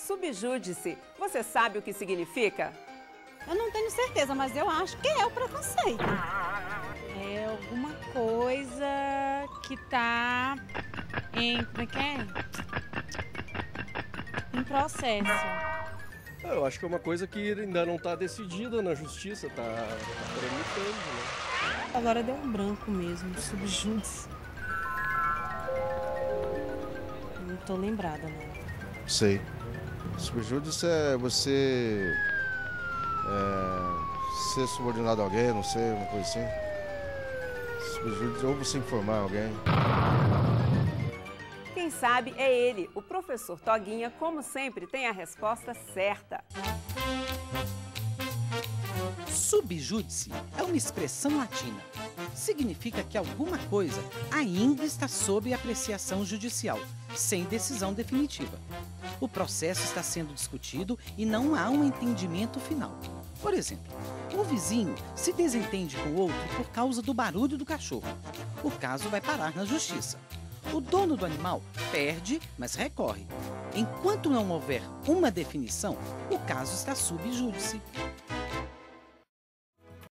subjúdice. Você sabe o que significa? Eu não tenho certeza, mas eu acho que é o preconceito. É alguma coisa que tá em... Como é que é? Em processo. Eu acho que é uma coisa que ainda não está decidida na justiça, tá tramitando, né? Agora deu um branco mesmo, subjúdice. Não tô lembrada, não. Sei. Subjúdice é você ser subordinado a alguém, não sei, uma coisa assim. Subjúdice ou você informar alguém. Quem sabe é ele, o professor Toguinha, como sempre, tem a resposta certa. Subjúdice é uma expressão latina. Significa que alguma coisa ainda está sob apreciação judicial, sem decisão definitiva. O processo está sendo discutido e não há um entendimento final. Por exemplo, um vizinho se desentende com o outro por causa do barulho do cachorro. O caso vai parar na justiça. O dono do animal perde, mas recorre. Enquanto não houver uma definição, o caso está sob júdice.